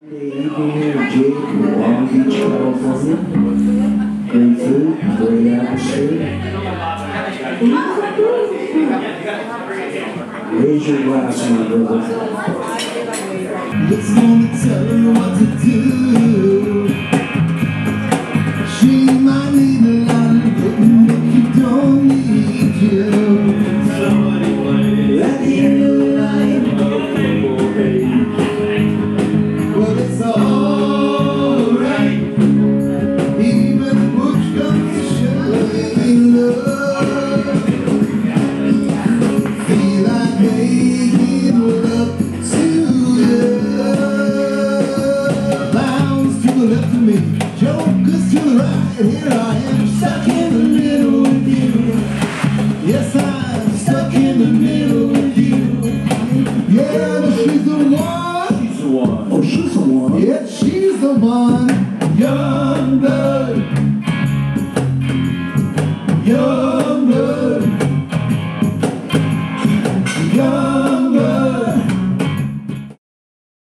Evening here in Jake, Long Beach, California. Great food, great atmosphere. Raise your glass, my brother. It's gonna tell her what to do. She might need a lot of getting, but you don't need you. Somebody play that hero line. Well, it's alright. Even push comes to shove in love. Feel like making love to you. Clowns to the left of me, jokers to the right. Here I am, stuck in the middle with you. Yes, I'm stuck in the middle with you. Yeah, but she's the one. She's the one. Oh, she's the one. Yeah, she's the one.